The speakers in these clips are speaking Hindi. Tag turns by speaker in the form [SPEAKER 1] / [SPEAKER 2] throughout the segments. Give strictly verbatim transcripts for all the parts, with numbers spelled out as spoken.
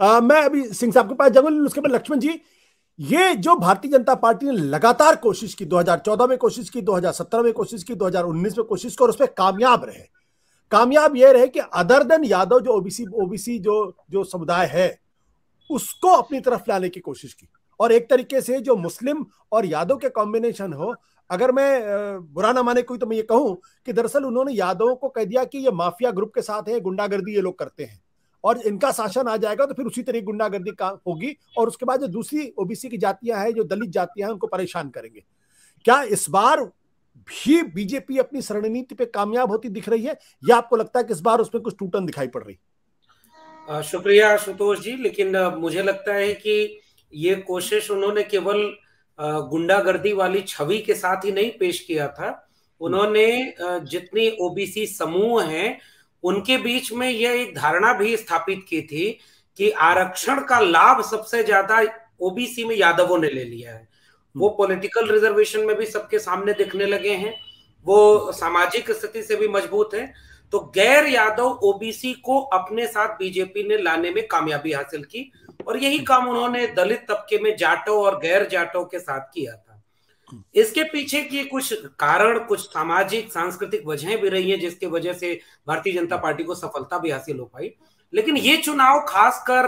[SPEAKER 1] आ, मैं अभी सिंह साहब के पास जाऊंगा, उसके बाद लक्ष्मण जी, ये जो भारतीय जनता पार्टी ने लगातार कोशिश की, दो हज़ार चौदह में कोशिश की, दो हज़ार सत्रह में कोशिश की, दो हज़ार उन्नीस में कोशिश की, और उसमें कामयाब रहे। कामयाब ये रहे कि अदर देन यादव, जो ओबीसी ओबीसी जो जो समुदाय है उसको अपनी तरफ लाने की कोशिश की, और एक तरीके से जो मुस्लिम और यादव के कॉम्बिनेशन हो, अगर मैं बुरा ना माने कोई तो मैं ये कहूं कि दरअसल उन्होंने यादवों को कह दिया कि ये माफिया ग्रुप के साथ है, गुंडागर्दी ये लोग करते हैं, और इनका शासन आ जाएगा तो फिर उसी तरह गुंडागर्दी का होगी, और उसके बाद जो दूसरी ओबीसी की जातियां हैं, जो दलित जातियां हैं, उनको परेशान करेंगे। क्या इस बार भी बीजेपी अपनी रणनीति पे कामयाब होती दिख रही है, या आपको लगता है कि इस बार उसमें कुछ टूटन दिखाई पड़ रही?
[SPEAKER 2] शुक्रिया आशुतोष जी, लेकिन मुझे लगता है कि ये कोशिश उन्होंने केवल गुंडागर्दी वाली छवि के साथ ही नहीं पेश किया था, उन्होंने जितनी ओबीसी समूह हैं उनके बीच में यह एक धारणा भी स्थापित की थी कि आरक्षण का लाभ सबसे ज्यादा ओबीसी में यादवों ने ले लिया है। वो पॉलिटिकल रिजर्वेशन में भी सबके सामने दिखने लगे हैं, वो सामाजिक स्थिति से भी मजबूत है। तो गैर यादव ओबीसी को अपने साथ बीजेपी ने लाने में कामयाबी हासिल की, और यही काम उन्होंने दलित तबके में जाटों और गैर जाटों के साथ किया था। इसके पीछे की कुछ कारण, कुछ सामाजिक सांस्कृतिक वजहें भी रही हैं जिसकी वजह से भारतीय जनता पार्टी को सफलता भी हासिल हो पाई। लेकिन ये चुनाव खासकर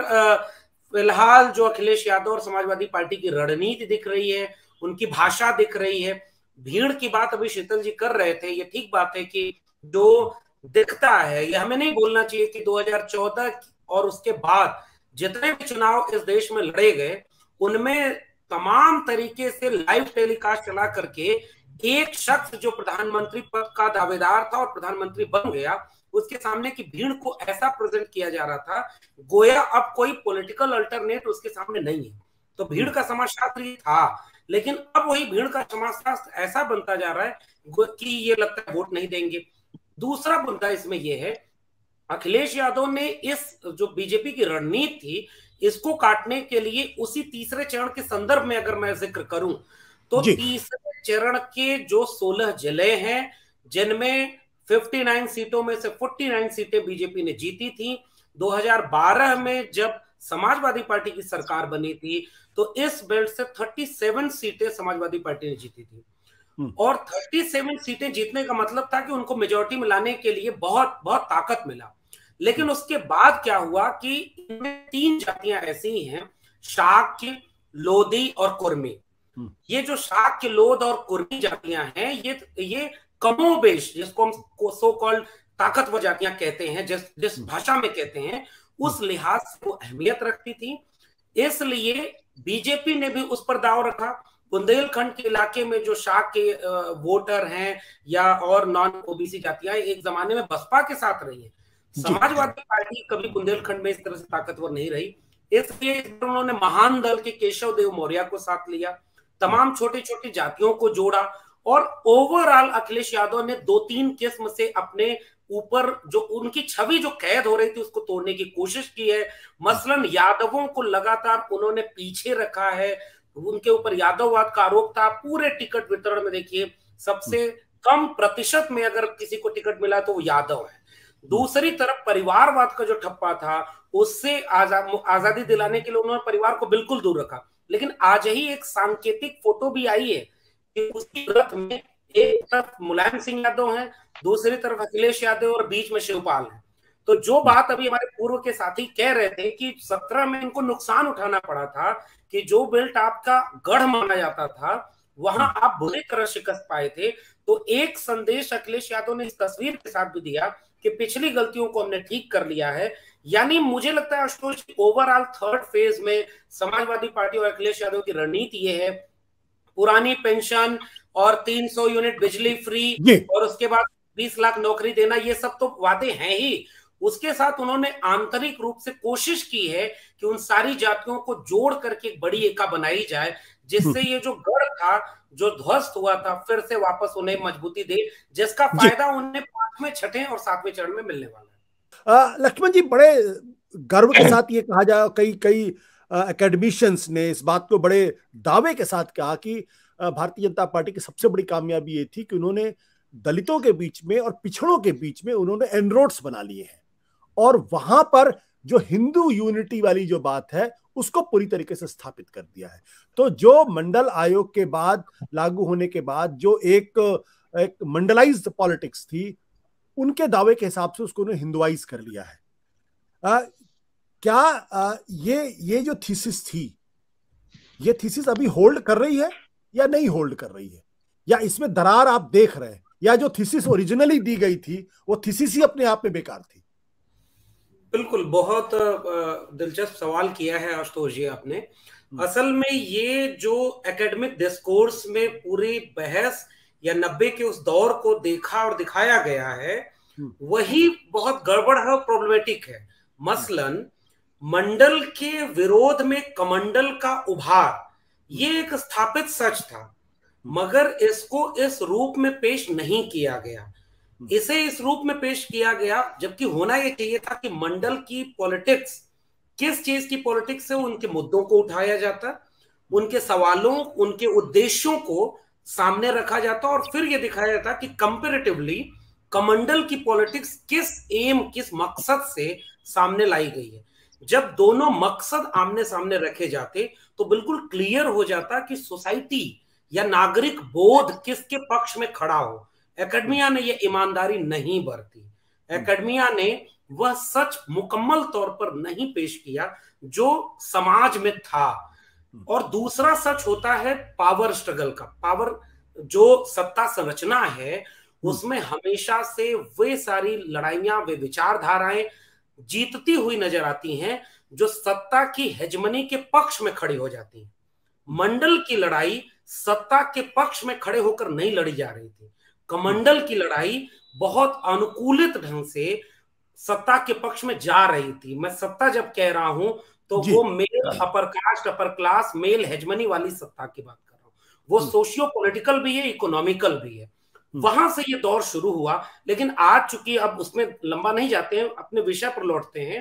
[SPEAKER 2] फिलहाल जो अखिलेश यादव और समाजवादी पार्टी की रणनीति दिख रही है, उनकी भाषा दिख रही है, भीड़ की बात अभी शीतल जी कर रहे थे, ये ठीक बात है कि जो दिखता है, ये हमें नहीं बोलना चाहिए कि दो हज़ार चौदह और उसके बाद जितने भी चुनाव इस देश में लड़े गए उनमें तमाम तरीके से लाइव टेलीकास्ट चला करके एक शख्स जो प्रधानमंत्री पद का दावेदार था और प्रधानमंत्री बन गया, उसके सामने की भीड़ को ऐसा प्रेजेंट किया जा रहा था गोया अब कोई पॉलिटिकल अल्टरनेट उसके सामने नहीं है। तो भीड़ का समाजशास्त्र ही था, लेकिन अब वही भीड़ का समाजशास्त्र ऐसा बनता जा रहा है कि ये लगता है वोट नहीं देंगे। दूसरा मुद्दा इसमें यह है, अखिलेश यादव ने इस जो बीजेपी की रणनीति थी इसको काटने के लिए उसी तीसरे चरण के संदर्भ में अगर मैं जिक्र करूं तो तीसरे चरण के जो सोलह जिले हैं जिनमें उनसठ सीटों में से उनचास सीटें बीजेपी ने जीती थी। दो हज़ार बारह में जब समाजवादी पार्टी की सरकार बनी थी तो इस बेल्ट से सैंतीस सीटें समाजवादी पार्टी ने जीती थी, और सैंतीस सीटें जीतने का मतलब था कि उनको मेजॉरिटी में लाने के लिए बहुत बहुत ताकत मिला। लेकिन उसके बाद क्या हुआ कि इनमें तीन जातियां ऐसी हैं, शाक्य, लोधी और कुर्मी। ये जो शाक्य, लोध और कुर्मी जातियां हैं, ये ये कमोबेश, जिसको हम सो कॉल्ड ताकतवर जातियां कहते हैं, जिस जिस भाषा में कहते हैं, उस लिहाज से वो अहमियत रखती थी। इसलिए बीजेपी ने भी उस पर दाव रखा। बुंदेलखंड के इलाके में जो शाक के वोटर हैं या और नॉन ओबीसी जातियां एक जमाने में बसपा के साथ रही है, समाजवादी पार्टी कभी बुंदेलखंड में इस तरह से ताकतवर नहीं रही। इसलिए उन्होंने महान दल के केशव देव मौर्य को साथ लिया, तमाम छोटी छोटी जातियों को जोड़ा, और ओवरऑल अखिलेश यादव ने दो तीन किस्म से अपने ऊपर जो उनकी छवि जो कैद हो रही थी उसको तोड़ने की कोशिश की है। मसलन यादवों को लगातार उन्होंने पीछे रखा है, उनके ऊपर यादववाद का आरोप था। पूरे टिकट वितरण में देखिए सबसे कम प्रतिशत में अगर किसी को टिकट मिला तो वो यादव है। दूसरी तरफ परिवारवाद का जो ठप्पा था उससे आजा, आजादी दिलाने के लिए उन्होंने परिवार को बिल्कुल दूर रखा। लेकिन आज ही एक सांकेतिक फोटो भी आई है कि उसकी रथ में एक तरफ मुलायम सिंह यादव है, दूसरी तरफ अखिलेश यादव और बीच में शिवपाल है। तो जो बात अभी हमारे पूर्व के साथी कह रहे थे कि सत्रह में इनको नुकसान उठाना पड़ा था, कि जो बेल्ट आपका गढ़ माना जाता था वहां आप बुरी तरह शिकस्त पाए थे। तो एक संदेश अखिलेश यादव ने इस तस्वीर के साथ भी दिया कि पिछली गलतियों को हमने ठीक कर लिया है। यानी मुझे लगता है आशुतोष ओवरऑल थर्ड फेज में समाजवादी पार्टी और अखिलेश यादव की रणनीति ये है, पुरानी पेंशन और तीन सौ यूनिट बिजली फ्री और उसके बाद बीस लाख नौकरी देना, ये सब तो वादे हैं ही। उसके साथ उन्होंने आंतरिक रूप से कोशिश की है कि उन सारी जातियों को जोड़ करके एक बड़ी एका बनाई जाए, जिससे ये जो गढ़ था जो ध्वस्त हुआ था फिर से वापस उन्हें मजबूती दे, जिसका फायदा उन्हें पांचवें, छठे और सातवें चरण में मिलने वाला है।
[SPEAKER 1] लक्ष्मण जी, बड़े गर्व के साथ ये कहा जाए, कई कई एकेडमिशियंस ने इस बात को बड़े दावे के साथ कहा कि भारतीय जनता पार्टी की सबसे बड़ी कामयाबी ये थी कि उन्होंने दलितों के बीच में और पिछड़ों के बीच में उन्होंने एनरोड्स बना लिए हैं, और वहां पर जो हिंदू यूनिटी वाली जो बात है उसको पूरी तरीके से स्थापित कर दिया है। तो जो मंडल आयोग के बाद लागू होने के बाद जो एक एक मंडलाइज्ड पॉलिटिक्स थी, उनके दावे के हिसाब से उसको उन्होंने हिंदुआइज कर लिया है। आ, क्या आ, ये ये जो थीसिस थी, ये थीसिस अभी होल्ड कर रही है या नहीं होल्ड कर रही है, या इसमें दरार आप देख रहे हैं, या जो थीसिस ओरिजिनली दी गई थी वो थीसिस ही अपने आप में बेकार थी?
[SPEAKER 2] बिल्कुल, बहुत दिलचस्प सवाल किया है आशुतोष जी आपने। असल में ये जो एकेडमिक डिस्कोर्स में पूरी बहस या नब्बे के उस दौर को देखा और दिखाया गया है, वही बहुत गड़बड़ है और प्रॉब्लमेटिक है। मसलन मंडल के विरोध में कमंडल का उभार, ये एक स्थापित सच था, मगर इसको इस रूप में पेश नहीं किया गया। इसे इस रूप में पेश किया गया जबकि होना यह चाहिए था कि मंडल की पॉलिटिक्स, किस चीज की पॉलिटिक्स है, उनके मुद्दों को उठाया जाता, उनके सवालों, उनके उद्देश्यों को सामने रखा जाता और फिर यह दिखाया जाता कि कंपैरेटिवली कमंडल की पॉलिटिक्स किस एम, किस मकसद से सामने लाई गई है। जब दोनों मकसद आमने सामने रखे जाते तो बिल्कुल क्लियर हो जाता कि सोसाइटी या नागरिक बोध किसके पक्ष में खड़ा हो। एकेडमिया ने यह ईमानदारी नहीं बरती। एकेडमिया ने वह सच मुकम्मल तौर पर नहीं पेश किया जो समाज में था। और दूसरा सच होता है पावर स्ट्रगल का। पावर जो सत्ता संरचना है उसमें हमेशा से वे सारी लड़ाइयां, वे विचारधाराएं जीतती हुई नजर आती हैं जो सत्ता की हेजमनी के पक्ष में खड़ी हो जाती हैं। मंडल की लड़ाई सत्ता के पक्ष में खड़े होकर नहीं लड़ी जा रही थी। कमंडल की लड़ाई बहुत अनुकूलित ढंग से सत्ता के पक्ष में जा रही थी। मैं सत्ता जब कह रहा हूं तो वो male upper caste, upper class, male hegemony वाली सत्ता की बात कर रहा हूं। वो सोशियो पॉलिटिकल भी है, इकोनॉमिकल भी है। वहां से ये दौर शुरू हुआ। लेकिन आज चूंकि अब उसमें लंबा नहीं जाते हैं, अपने विषय पर लौटते हैं,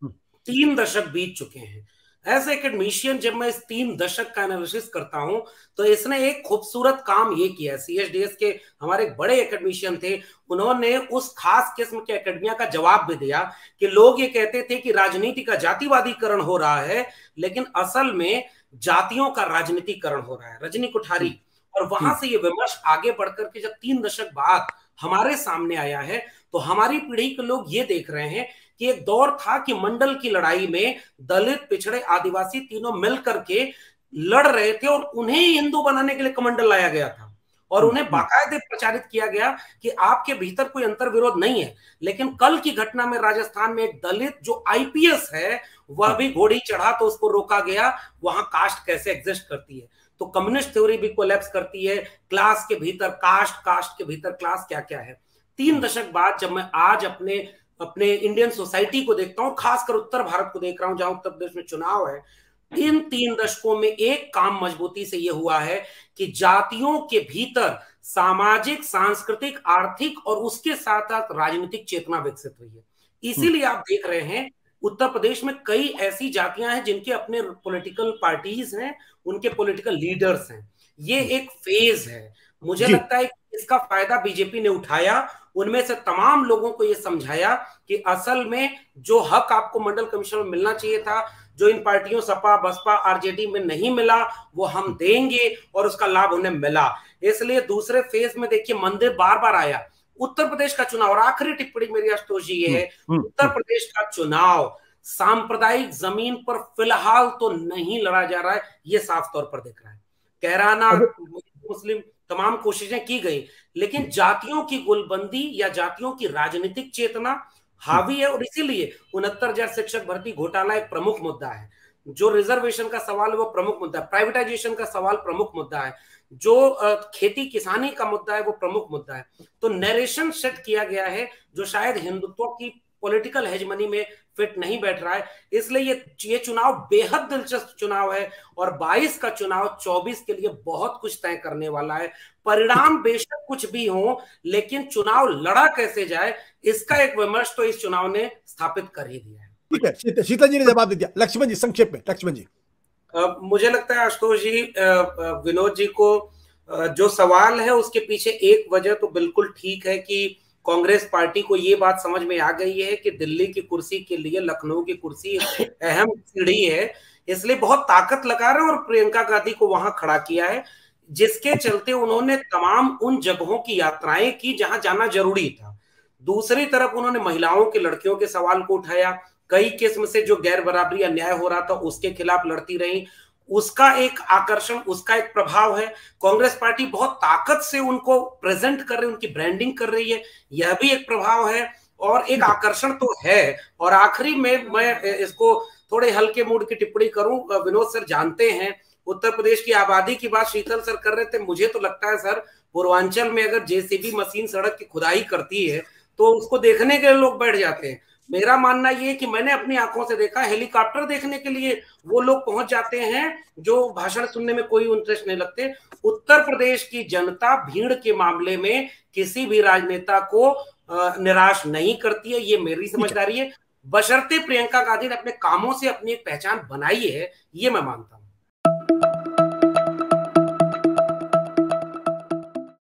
[SPEAKER 2] तीन दशक बीत चुके हैं। एज एकेडमिशियन जब मैं इस तीन दशक का एनालिसिस करता हूं तो इसने एक खूबसूरत काम ये किया। सीएचडीएस के हमारे एक बड़े एकेडमिशियन थे, उन्होंने उस खास किस्म के एकेडमिया का जवाब भी दिया कि लोग ये कहते थे कि राजनीति का जातिवादीकरण हो रहा है, लेकिन असल में जातियों का राजनीतिकरण हो रहा है। रजनी कुठारी। और वहां से ये विमर्श आगे बढ़कर के जब तीन दशक बाद हमारे सामने आया है तो हमारी पीढ़ी के लोग ये देख रहे हैं कि एक दौर था कि मंडल की लड़ाई में दलित, पिछड़े, आदिवासी तीनों मिलकर के लड़ रहे थे और उन्हें हिंदू बनाने के लिए कमंडल लाया गया था और उन्हें बाकायदे प्रचारित किया गया कि आपके भीतर कोई अंतर विरोध नहीं है। लेकिन कल की घटना में राजस्थान में एक दलित जो आईपीएस है वह भी घोड़ी चढ़ा तो उसको रोका गया। वहां कास्ट कैसे एग्जिस्ट करती है, तो कम्युनिस्ट थ्योरी भी कोलैप्स करती है। क्लास के भीतर कास्ट, कास्ट के भीतर क्लास, क्या क्या है। तीन दशक बाद जब मैं आज अपने अपने इंडियन सोसाइटी को देखता हूं, खासकर उत्तर भारत को देख रहा हूं जहां उत्तर प्रदेश में चुनाव है, इन तीन दशकों में एक काम मजबूती से यह हुआ है कि जातियों के भीतर सामाजिक, सांस्कृतिक, आर्थिक और उसके साथ साथ राजनीतिक चेतना विकसित हुई है। इसीलिए आप देख रहे हैं उत्तर प्रदेश में कई ऐसी जातियां हैं जिनके अपने पॉलिटिकल पार्टीज हैं, उनके पॉलिटिकल लीडर्स हैं। ये एक फेज है। मुझे लगता है कि इसका फायदा बीजेपी ने उठाया। उनमें से तमाम लोगों को यह समझाया कि असल में जो हक आपको मंडल कमीशन में मिलना चाहिए था, जो इन पार्टियों सपा, बसपा, आरजेडी में नहीं मिला, वो हम देंगे और उसका लाभ उन्हें मिला। इसलिए दूसरे फेज में देखिए मंदिर बार बार आया। उत्तर प्रदेश का चुनाव, और आखिरी टिप्पणी मेरी आशुतोष जी ये है, उत्तर प्रदेश का चुनाव सांप्रदायिक जमीन पर फिलहाल तो नहीं लड़ा जा रहा है, ये साफ तौर पर दिख रहा है। कैराना, मुस्लिम, तमाम कोशिशें की गई, लेकिन जातियों की गुलबंदी या जातियों की राजनीतिक चेतना हावी है। और इसीलिए उनहत्तर हजार शिक्षक भर्ती घोटाला एक प्रमुख मुद्दा है। जो रिजर्वेशन का सवाल है वो प्रमुख मुद्दा है। प्राइवेटाइजेशन का सवाल प्रमुख मुद्दा है। जो खेती किसानी का मुद्दा है वो प्रमुख मुद्दा है। तो नरेशन सेट किया गया है जो शायद हिंदुत्व की पॉलिटिकल हेजमनी में फिट नहीं बैठ रहा है। इसलिए ये ये चुनाव बेहद दिलचस्प चुनाव है और बाईस का चुनाव चौबीस के लिए बहुत कुछ तय करने वाला है। परिणाम बेशक कुछ भी हो, लेकिन चुनाव लड़ा कैसे जाए इसका एक विमर्श तो इस चुनाव ने स्थापित कर ही दिया है।
[SPEAKER 1] ठीक है, शीतल जी ने जवाब दे दिया। लक्ष्मण जी संक्षेप में। लक्ष्मण जी,
[SPEAKER 2] Uh, मुझे लगता है आशुतोष जी, विनोद जी को uh, जो सवाल है उसके पीछे एक वजह तो बिल्कुल ठीक है कि कांग्रेस पार्टी को ये बात समझ में आ गई है कि दिल्ली की कुर्सी के लिए लखनऊ की कुर्सी अहम सीढ़ी है, इसलिए बहुत ताकत लगा रहे हैं और प्रियंका गांधी को वहां खड़ा किया है, जिसके चलते उन्होंने तमाम उन जगहों की यात्राएं की जहां जाना जरूरी था। दूसरी तरफ उन्होंने महिलाओं के, लड़कियों के सवाल को उठाया, कई किस्म से जो गैर बराबरी अन्याय हो रहा था उसके खिलाफ लड़ती रही, उसका एक आकर्षण, उसका एक प्रभाव है। कांग्रेस पार्टी बहुत ताकत से उनको प्रेजेंट कर रही है, उनकी ब्रांडिंग कर रही है, यह भी एक प्रभाव है और एक आकर्षण तो है। और आखिरी में मैं इसको थोड़े हल्के मूड की टिप्पणी करूं, विनोद सर जानते हैं उत्तर प्रदेश की आबादी की बात शीतल सर कर रहे थे, मुझे तो लगता है सर पूर्वांचल में अगर जेसीबी मशीन सड़क की खुदाई करती है तो उसको देखने के लिए लोग बैठ जाते हैं। मेरा मानना यह है कि मैंने अपनी आंखों से देखा, हेलीकॉप्टर देखने के लिए वो लोग पहुंच जाते हैं जो भाषण सुनने में कोई इंटरेस्ट नहीं लगते। उत्तर प्रदेश की जनता भीड़ के मामले में किसी भी राजनेता को निराश नहीं करती है, ये मेरी समझदारी है, बशर्ते प्रियंका गांधी ने अपने कामों से अपनी एक पहचान बनाई है, ये मैं मानता हूं।